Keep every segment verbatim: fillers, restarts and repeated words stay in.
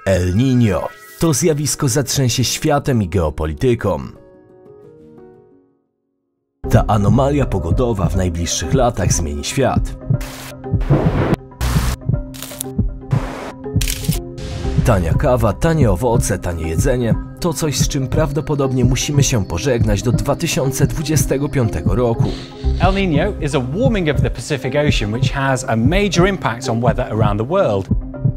El Niño to zjawisko zatrzęsie światem i geopolityką. Ta anomalia pogodowa w najbliższych latach zmieni świat. Tania kawa, tanie owoce, tanie jedzenie to coś, z czym prawdopodobnie musimy się pożegnać do dwa tysiące dwudziestego piątego roku. El Niño is a warming of the Pacific Ocean which has a major impact on weather around the world.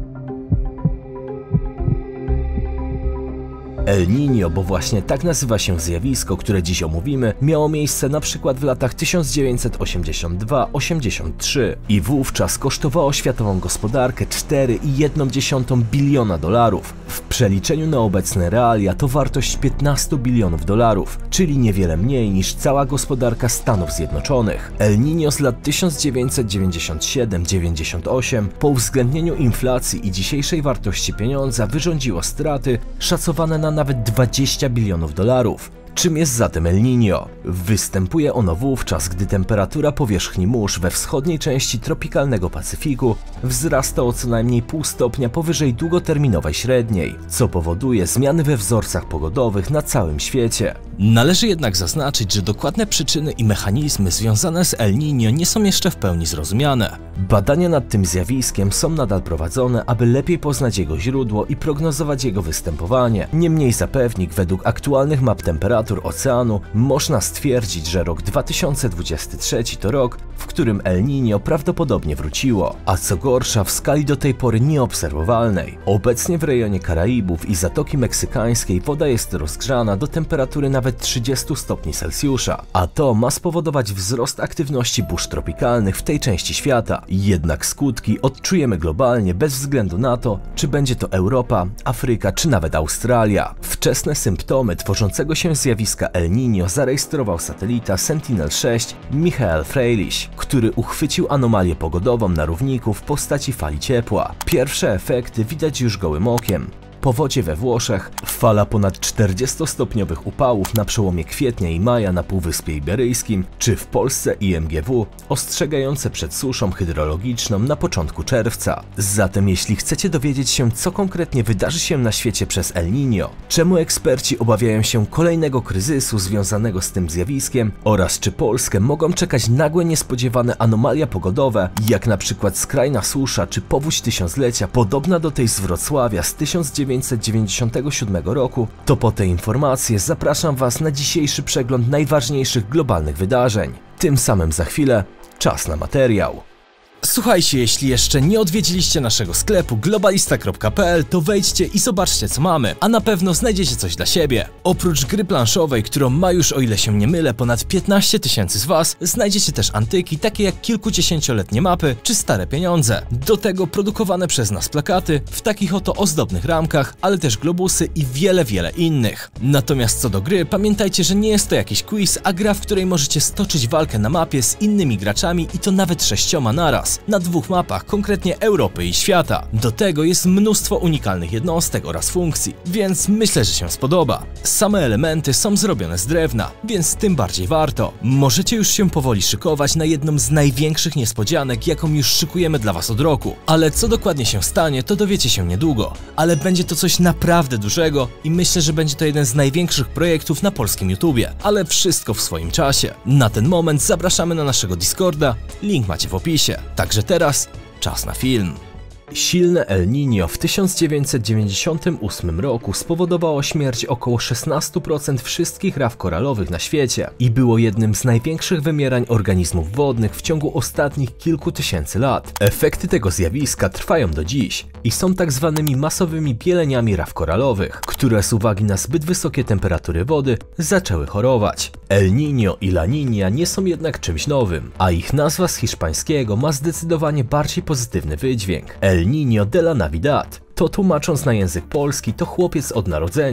El Niño, bo właśnie tak nazywa się zjawisko, które dziś omówimy, miało miejsce na przykład w latach tysiąc dziewięćset osiemdziesiąt dwa do osiemdziesiąt trzy i wówczas kosztowało światową gospodarkę cztery i jedną dziesiątą biliona dolarów. W przeliczeniu na obecne realia to wartość piętnaście bilionów dolarów, czyli niewiele mniej niż cała gospodarka Stanów Zjednoczonych. El Niño z lat tysiąc dziewięćset dziewięćdziesiąt siedem do dziewięćdziesiąt osiem po uwzględnieniu inflacji i dzisiejszej wartości pieniądza wyrządziło straty szacowane na nawet dwadzieścia bilionów dolarów. Czym jest zatem El Niño? Występuje ono wówczas, gdy temperatura powierzchni mórz we wschodniej części tropikalnego Pacyfiku wzrasta o co najmniej pół stopnia powyżej długoterminowej średniej, co powoduje zmiany we wzorcach pogodowych na całym świecie. Należy jednak zaznaczyć, że dokładne przyczyny i mechanizmy związane z El Niño nie są jeszcze w pełni zrozumiane. Badania nad tym zjawiskiem są nadal prowadzone, aby lepiej poznać jego źródło i prognozować jego występowanie. Niemniej zapewnik, według aktualnych map temperatur oceanu można stwierdzić, że rok dwa tysiące dwudziesty trzeci to rok, w którym El Niño prawdopodobnie wróciło, a co gorsza w skali do tej pory nieobserwowalnej. Obecnie w rejonie Karaibów i Zatoki Meksykańskiej woda jest rozgrzana do temperatury nawet trzydziestu stopni Celsjusza, a to ma spowodować wzrost aktywności burz tropikalnych w tej części świata. Jednak skutki odczujemy globalnie bez względu na to, czy będzie to Europa, Afryka czy nawet Australia. Wczesne symptomy tworzącego się zjawiska El Niño zarejestrował satelita Sentinel sześć Michael Freilich, który uchwycił anomalię pogodową na równiku w postaci fali ciepła. Pierwsze efekty widać już gołym okiem. Powodzie we Włoszech, fala ponad czterdziestostopniowych upałów na przełomie kwietnia i maja na Półwyspie Iberyjskim, czy w Polsce I M G W ostrzegające przed suszą hydrologiczną na początku czerwca. Zatem jeśli chcecie dowiedzieć się, co konkretnie wydarzy się na świecie przez El Niño, czemu eksperci obawiają się kolejnego kryzysu związanego z tym zjawiskiem oraz czy Polskę mogą czekać nagłe niespodziewane anomalia pogodowe, jak na przykład skrajna susza czy powódź tysiąclecia podobna do tej z Wrocławia z tysiąc dziewięćset dziewięćdziesiątego siódmego roku, to po te informacje zapraszam Was na dzisiejszy przegląd najważniejszych globalnych wydarzeń. Tym samym za chwilę czas na materiał. Słuchajcie, jeśli jeszcze nie odwiedziliście naszego sklepu globalista kropka p l, to wejdźcie i zobaczcie, co mamy, a na pewno znajdziecie coś dla siebie. Oprócz gry planszowej, którą ma już, o ile się nie mylę, ponad piętnaście tysięcy z Was, znajdziecie też antyki, takie jak kilkudziesięcioletnie mapy czy stare pieniądze. Do tego produkowane przez nas plakaty w takich oto ozdobnych ramkach, ale też globusy i wiele, wiele innych. Natomiast co do gry, pamiętajcie, że nie jest to jakiś quiz, a gra, w której możecie stoczyć walkę na mapie z innymi graczami i to nawet sześcioma naraz. Na dwóch mapach, konkretnie Europy i świata. Do tego jest mnóstwo unikalnych jednostek oraz funkcji, więc myślę, że się spodoba. Same elementy są zrobione z drewna, więc tym bardziej warto. Możecie już się powoli szykować na jedną z największych niespodzianek, jaką już szykujemy dla Was od roku. Ale co dokładnie się stanie, to dowiecie się niedługo. Ale będzie to coś naprawdę dużego i myślę, że będzie to jeden z największych projektów na polskim YouTubie. Ale wszystko w swoim czasie. Na ten moment zapraszamy na naszego Discorda, link macie w opisie. Także teraz czas na film. Silne El Niño w tysiąc dziewięćset dziewięćdziesiątym ósmym roku spowodowało śmierć około szesnaście procent wszystkich raf koralowych na świecie i było jednym z największych wymierań organizmów wodnych w ciągu ostatnich kilku tysięcy lat. Efekty tego zjawiska trwają do dziś i są tak zwanymi masowymi bieleniami raf koralowych, które z uwagi na zbyt wysokie temperatury wody zaczęły chorować. El Niño i La Niña nie są jednak czymś nowym, a ich nazwa z hiszpańskiego ma zdecydowanie bardziej pozytywny wydźwięk. El Niño de la Navidad. To tłumacząc na język polski to chłopiec od narodzenia,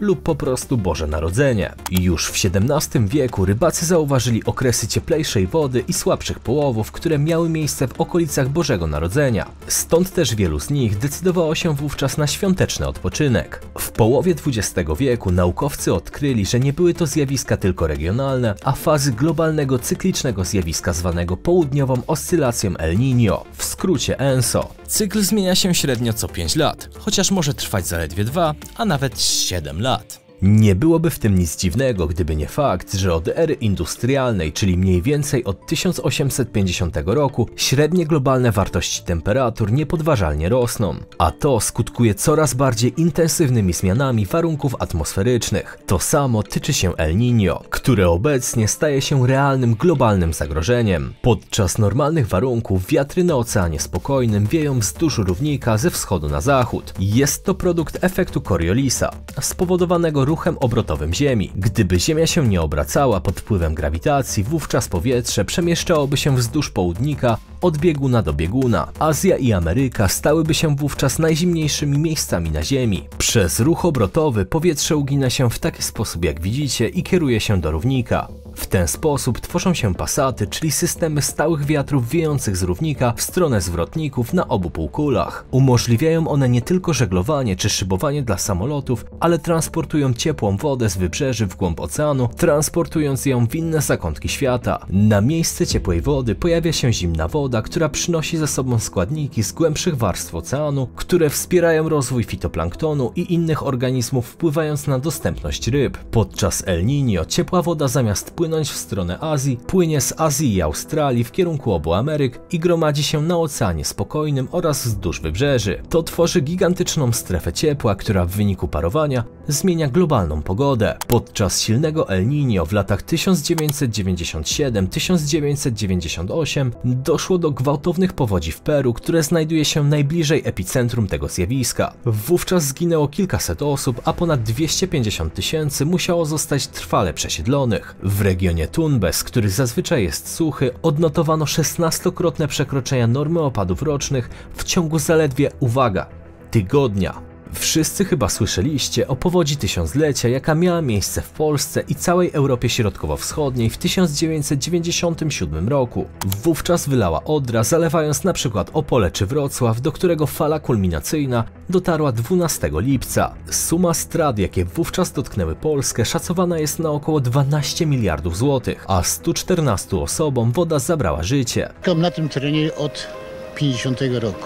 lub po prostu Boże Narodzenie. Już w siedemnastym wieku rybacy zauważyli okresy cieplejszej wody i słabszych połowów, które miały miejsce w okolicach Bożego Narodzenia. Stąd też wielu z nich decydowało się wówczas na świąteczny odpoczynek. W połowie dwudziestego wieku naukowcy odkryli, że nie były to zjawiska tylko regionalne, a fazy globalnego cyklicznego zjawiska zwanego południową oscylacją El Niño, w skrócie ENSO. Cykl zmienia się średnio co pięć lat, chociaż może trwać zaledwie dwa, a nawet siedem lat. Nie byłoby w tym nic dziwnego, gdyby nie fakt, że od ery industrialnej, czyli mniej więcej od tysiąc osiemset pięćdziesiątego roku, średnie globalne wartości temperatur niepodważalnie rosną, a to skutkuje coraz bardziej intensywnymi zmianami warunków atmosferycznych. To samo tyczy się El Niño, które obecnie staje się realnym globalnym zagrożeniem. Podczas normalnych warunków wiatry na Oceanie Spokojnym wieją wzdłuż równika ze wschodu na zachód. Jest to produkt efektu Coriolisa, spowodowanego ruchem obrotowym Ziemi. Gdyby Ziemia się nie obracała pod wpływem grawitacji, wówczas powietrze przemieszczałoby się wzdłuż południka od bieguna do bieguna. Azja i Ameryka stałyby się wówczas najzimniejszymi miejscami na Ziemi. Przez ruch obrotowy powietrze ugina się w taki sposób, jak widzicie, i kieruje się do równika. W ten sposób tworzą się pasaty, czyli systemy stałych wiatrów wiejących z równika w stronę zwrotników na obu półkulach. Umożliwiają one nie tylko żeglowanie czy szybowanie dla samolotów, ale transportują ciepłą wodę z wybrzeży w głąb oceanu, transportując ją w inne zakątki świata. Na miejsce ciepłej wody pojawia się zimna woda, która przynosi ze sobą składniki z głębszych warstw oceanu, które wspierają rozwój fitoplanktonu i innych organizmów, wpływając na dostępność ryb. Podczas El Niño ciepła woda zamiast płynąć w stronę Azji, płynie z Azji i Australii w kierunku obu Ameryk i gromadzi się na Oceanie Spokojnym oraz wzdłuż wybrzeży. To tworzy gigantyczną strefę ciepła, która w wyniku parowania zmienia globalną pogodę. Podczas silnego El Niño w latach tysiąc dziewięćset dziewięćdziesiąt siedem do tysiąc dziewięćset dziewięćdziesiąt osiem doszło do gwałtownych powodzi w Peru, które znajduje się najbliżej epicentrum tego zjawiska. Wówczas zginęło kilkaset osób, a ponad dwieście pięćdziesiąt tysięcy musiało zostać trwale przesiedlonych. W regionie Tumbes, który zazwyczaj jest suchy, odnotowano szesnastokrotne przekroczenia normy opadów rocznych w ciągu zaledwie, uwaga, tygodnia. Wszyscy chyba słyszeliście o powodzi tysiąclecia, jaka miała miejsce w Polsce i całej Europie Środkowo-Wschodniej w tysiąc dziewięćset dziewięćdziesiątym siódmym roku. Wówczas wylała Odra, zalewając na przykład Opole czy Wrocław, do którego fala kulminacyjna dotarła dwunastego lipca. Suma strat, jakie wówczas dotknęły Polskę, szacowana jest na około dwanaście miliardów złotych, a stu czternastu osobom woda zabrała życie. Mieszkam na tym terenie od pięćdziesiątego roku.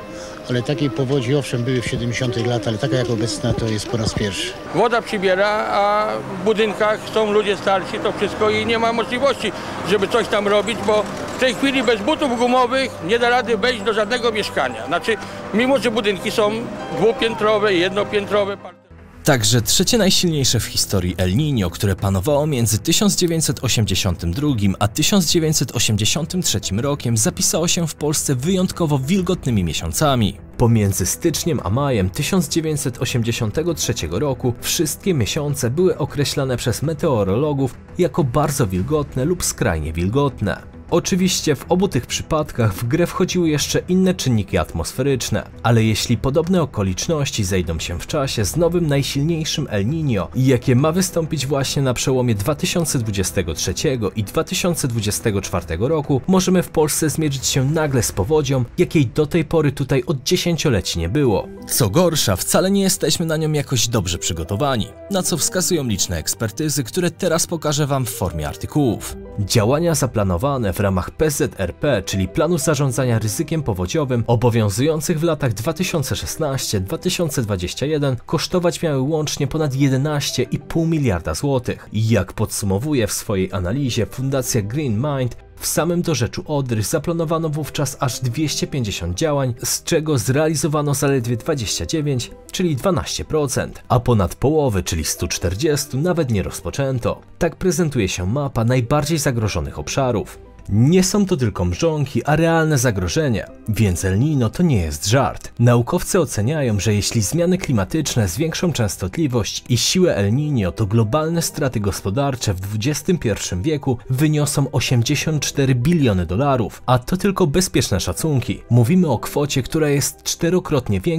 Ale takiej powodzi owszem były w siedemdziesiątych latach, ale taka jak obecna to jest po raz pierwszy. Woda przybiera, a w budynkach są ludzie starsi, to wszystko i nie ma możliwości, żeby coś tam robić, bo w tej chwili bez butów gumowych nie da rady wejść do żadnego mieszkania. Znaczy, mimo że budynki są dwupiętrowe, jednopiętrowe. Także trzecie najsilniejsze w historii El Niño, które panowało między tysiąc dziewięćset osiemdziesiątym drugim a tysiąc dziewięćset osiemdziesiątym trzecim rokiem, zapisało się w Polsce wyjątkowo wilgotnymi miesiącami. Pomiędzy styczniem a majem tysiąc dziewięćset osiemdziesiątego trzeciego roku wszystkie miesiące były określane przez meteorologów jako bardzo wilgotne lub skrajnie wilgotne. Oczywiście w obu tych przypadkach w grę wchodziły jeszcze inne czynniki atmosferyczne, ale jeśli podobne okoliczności zejdą się w czasie z nowym najsilniejszym El Niño, jakie ma wystąpić właśnie na przełomie dwa tysiące dwudziestego trzeciego i dwa tysiące dwudziestego czwartego roku, możemy w Polsce zmierzyć się nagle z powodzią, jakiej do tej pory tutaj od dziesięcioleci nie było. Co gorsza, wcale nie jesteśmy na nią jakoś dobrze przygotowani, na co wskazują liczne ekspertyzy, które teraz pokażę wam w formie artykułów. Działania zaplanowane w ramach P Z R P, czyli Planu Zarządzania Ryzykiem Powodziowym, obowiązujących w latach dwa tysiące szesnastym do dwa tysiące dwudziestego pierwszego, kosztować miały łącznie ponad jedenaście i pół miliarda złotych. Jak podsumowuje w swojej analizie Fundacja Green Mind, w samym dorzeczu Odry zaplanowano wówczas aż dwieście pięćdziesiąt działań, z czego zrealizowano zaledwie dwadzieścia dziewięć, czyli dwanaście procent, a ponad połowy, czyli sto czterdzieści, nawet nie rozpoczęto. Tak prezentuje się mapa najbardziej zagrożonych obszarów. Nie są to tylko mrzonki, a realne zagrożenie, więc El Niño to nie jest żart. Naukowcy oceniają, że jeśli zmiany klimatyczne zwiększą częstotliwość i siłę El Niño, to globalne straty gospodarcze w dwudziestym pierwszym wieku wyniosą osiemdziesiąt cztery biliony dolarów, a to tylko bezpieczne szacunki. Mówimy o kwocie, która jest czterokrotnie większa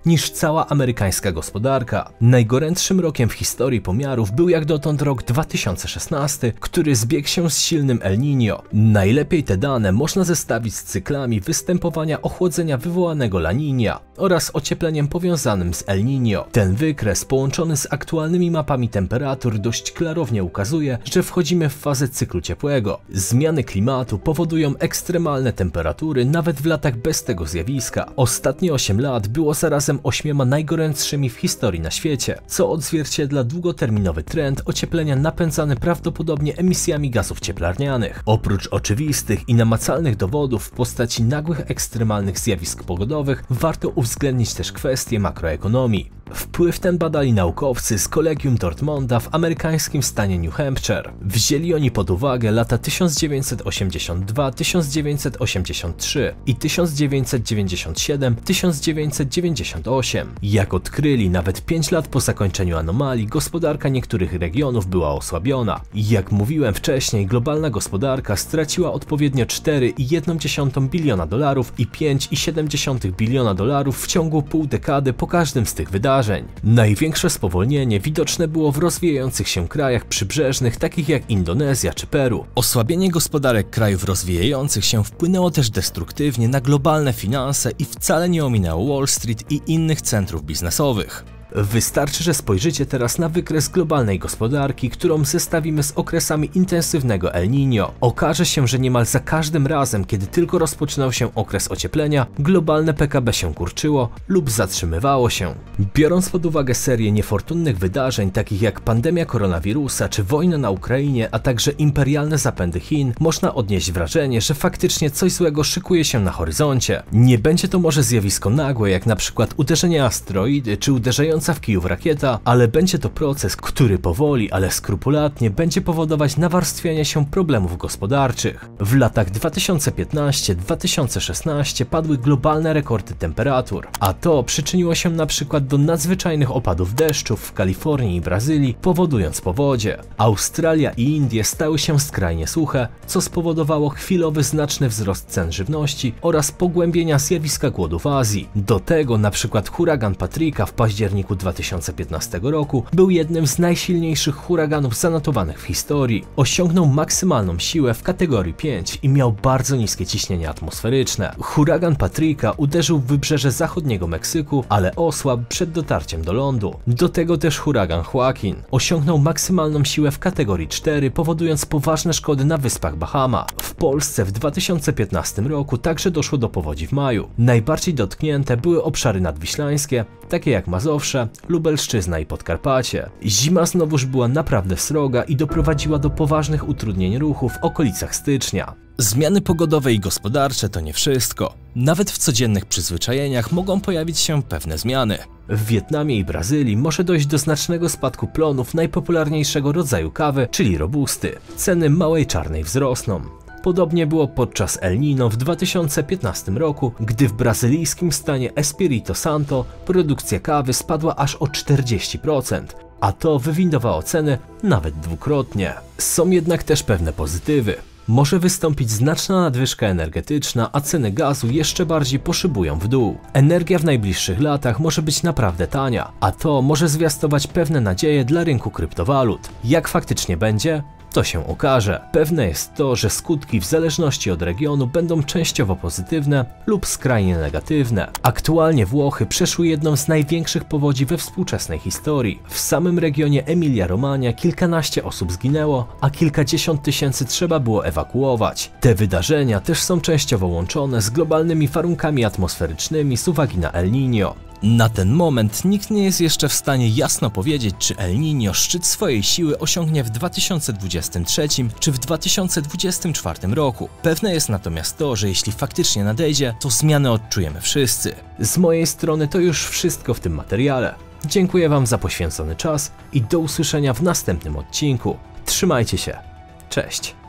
niż cała amerykańska gospodarka. Najgorętszym rokiem w historii pomiarów był jak dotąd rok dwa tysiące szesnasty, który zbiegł się z silnym El Niño. Najlepiej te dane można zestawić z cyklami występowania ochłodzenia wywołanego La Niña oraz ociepleniem powiązanym z El Niño. Ten wykres połączony z aktualnymi mapami temperatur dość klarownie ukazuje, że wchodzimy w fazę cyklu ciepłego. Zmiany klimatu powodują ekstremalne temperatury nawet w latach bez tego zjawiska. Ostatnie osiem lat było zarazem ośmioma najgorętszymi w historii na świecie, co odzwierciedla długoterminowy trend ocieplenia napędzany prawdopodobnie emisjami gazów cieplarnianych. Oprócz oczywistych i namacalnych dowodów w postaci nagłych ekstremalnych zjawisk pogodowych, warto uwzględnić też kwestie makroekonomii. Wpływ ten badali naukowcy z Kolegium Dortmunda w amerykańskim stanie New Hampshire. Wzięli oni pod uwagę lata tysiąc dziewięćset osiemdziesiąt dwa do tysiąc dziewięćset osiemdziesiąt trzy i tysiąc dziewięćset dziewięćdziesiąt siedem do tysiąc dziewięćset dziewięćdziesiąt osiem. Jak odkryli, nawet pięć lat po zakończeniu anomalii gospodarka niektórych regionów była osłabiona. Jak mówiłem wcześniej, globalna gospodarka straciła odpowiednio cztery i jedną dziesiątą biliona dolarów i pięć i siedem dziesiątych biliona dolarów w ciągu pół dekady po każdym z tych wydarzeń. Największe spowolnienie widoczne było w rozwijających się krajach przybrzeżnych, takich jak Indonezja czy Peru. Osłabienie gospodarek krajów rozwijających się wpłynęło też destruktywnie na globalne finanse i wcale nie ominęło Wall Street i innych centrów biznesowych. Wystarczy, że spojrzycie teraz na wykres globalnej gospodarki, którą zestawimy z okresami intensywnego El Niño. Okaże się, że niemal za każdym razem, kiedy tylko rozpoczynał się okres ocieplenia, globalne P K B się kurczyło lub zatrzymywało się. Biorąc pod uwagę serię niefortunnych wydarzeń, takich jak pandemia koronawirusa czy wojna na Ukrainie, a także imperialne zapędy Chin, można odnieść wrażenie, że faktycznie coś złego szykuje się na horyzoncie. Nie będzie to może zjawisko nagłe, jak na przykład uderzenie asteroidy czy uderzające w Kijów rakieta, ale będzie to proces, który powoli, ale skrupulatnie będzie powodować nawarstwianie się problemów gospodarczych. W latach dwa tysiące piętnastym do dwa tysiące szesnastego padły globalne rekordy temperatur, a to przyczyniło się na przykład do nadzwyczajnych opadów deszczów w Kalifornii i Brazylii, powodując powodzie. Australia i Indie stały się skrajnie suche, co spowodowało chwilowy znaczny wzrost cen żywności oraz pogłębienia zjawiska głodu w Azji. Do tego na przykład huragan Patrika w październiku dwa tysiące piętnastego roku był jednym z najsilniejszych huraganów zanotowanych w historii. Osiągnął maksymalną siłę w kategorii pięć i miał bardzo niskie ciśnienie atmosferyczne. Huragan Patrika uderzył w wybrzeże zachodniego Meksyku, ale osłabł przed dotarciem do lądu. Do tego też huragan Joaquin osiągnął maksymalną siłę w kategorii cztery, powodując poważne szkody na wyspach Bahama. W Polsce w dwa tysiące piętnastym roku także doszło do powodzi w maju. Najbardziej dotknięte były obszary nadwiślańskie, takie jak Mazowsze, Lubelszczyzna i Podkarpacie. Zima znowuż była naprawdę sroga i doprowadziła do poważnych utrudnień ruchu w okolicach stycznia. Zmiany pogodowe i gospodarcze to nie wszystko. Nawet w codziennych przyzwyczajeniach mogą pojawić się pewne zmiany. W Wietnamie i Brazylii może dojść do znacznego spadku plonów najpopularniejszego rodzaju kawy, czyli robusty. Ceny małej czarnej wzrosną. Podobnie było podczas El Niño w dwa tysiące piętnastym roku, gdy w brazylijskim stanie Espírito Santo produkcja kawy spadła aż o czterdzieści procent, a to wywindowało ceny nawet dwukrotnie. Są jednak też pewne pozytywy. Może wystąpić znaczna nadwyżka energetyczna, a ceny gazu jeszcze bardziej poszybują w dół. Energia w najbliższych latach może być naprawdę tania, a to może zwiastować pewne nadzieje dla rynku kryptowalut. Jak faktycznie będzie? To się okaże. Pewne jest to, że skutki w zależności od regionu będą częściowo pozytywne lub skrajnie negatywne. Aktualnie Włochy przeszły jedną z największych powodzi we współczesnej historii. W samym regionie Emilia-Romagna kilkanaście osób zginęło, a kilkadziesiąt tysięcy trzeba było ewakuować. Te wydarzenia też są częściowo łączone z globalnymi warunkami atmosferycznymi z uwagi na El Niño. Na ten moment nikt nie jest jeszcze w stanie jasno powiedzieć, czy El Niño szczyt swojej siły osiągnie w dwa tysiące dwudziestym trzecim czy w dwa tysiące dwudziestym czwartym roku. Pewne jest natomiast to, że jeśli faktycznie nadejdzie, to zmiany odczujemy wszyscy. Z mojej strony to już wszystko w tym materiale. Dziękuję Wam za poświęcony czas i do usłyszenia w następnym odcinku. Trzymajcie się. Cześć.